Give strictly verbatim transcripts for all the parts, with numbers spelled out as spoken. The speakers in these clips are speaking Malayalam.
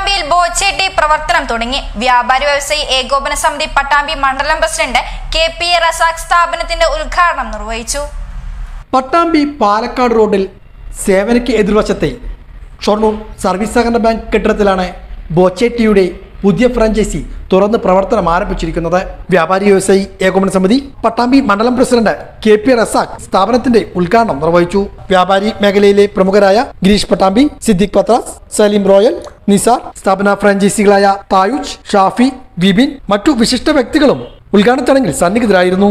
പട്ടാമ്പിയിൽ ബോച്ചേട്ടി പ്രവർത്തനം തുടങ്ങി. വ്യാപാരി വ്യവസായി ഏകോപന സമിതി പട്ടാമ്പി മണ്ഡലം president K P A Razak സ്ഥാപനത്തിന്റെ ഉദ്ഘാടനം നിർവഹിച്ചു. പട്ടാമ്പി പാലക്കാട് റോഡിൽ സേവനയ്ക്ക് എതിർവശത്തെ ഷൊർണൂർ സർവീസ് സഹകരണ ബാങ്ക് കെട്ടിടത്തിലാണ് ബോച്ചേട്ടിയുടെ പുതിയ ഫ്രാഞ്ചൈസി തുറന്ന് പ്രവർത്തനം ആരംഭിച്ചിരിക്കുന്നത്. വ്യാപാരി വ്യവസായി ഏകോപന സമിതി പട്ടാമ്പി മണ്ഡലം പ്രസിഡന്റ് കെ പി റസാഖ് സ്ഥാപനത്തിന്റെ ഉദ്ഘാടനം നിർവഹിച്ചു. വ്യാപാരി മേഖലയിലെ പ്രമുഖരായ ഗിരീഷ് പട്ടാമ്പി, സിദ്ദിഖ് പത്രാസ്, സലീം റോയൽ, നിസാർ, സ്ഥാപന ഫ്രാഞ്ചൈസികളായ തായൂജ്, ഷാഫി, വിപിൻ, മറ്റു വിശിഷ്ട വ്യക്തികളും ഉദ്ഘാടന ചടങ്ങിൽ സന്നിഹിതരായിരുന്നു.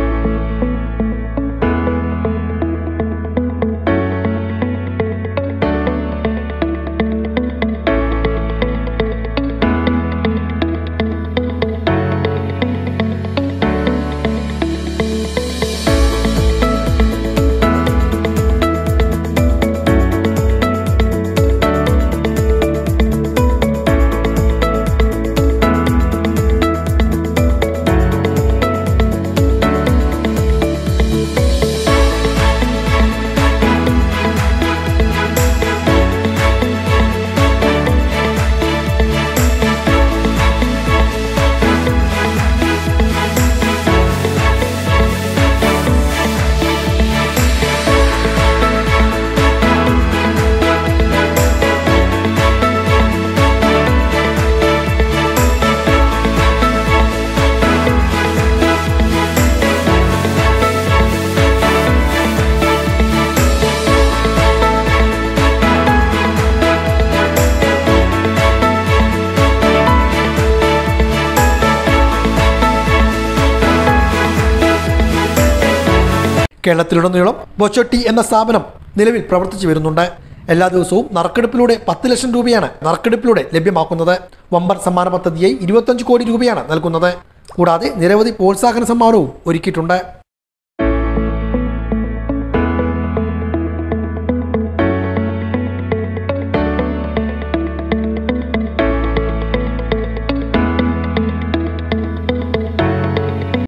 കേരളത്തിലുടനീളം ബോച്ചേട്ടി എന്ന സ്ഥാപനം നിലവിൽ പ്രവർത്തിച്ചു വരുന്നുണ്ട്. എല്ലാ ദിവസവും നറുക്കെടുപ്പിലൂടെ പത്ത് ലക്ഷം രൂപയാണ് നറുക്കെടുപ്പിലൂടെ ലഭ്യമാക്കുന്നത്. വമ്പൻ സമ്മാന പദ്ധതിയായി ഇരുപത്തഞ്ച് കോടി രൂപയാണ് നൽകുന്നത്. കൂടാതെ നിരവധി പ്രോത്സാഹന സമ്മാനവും ഒരുക്കിയിട്ടുണ്ട്.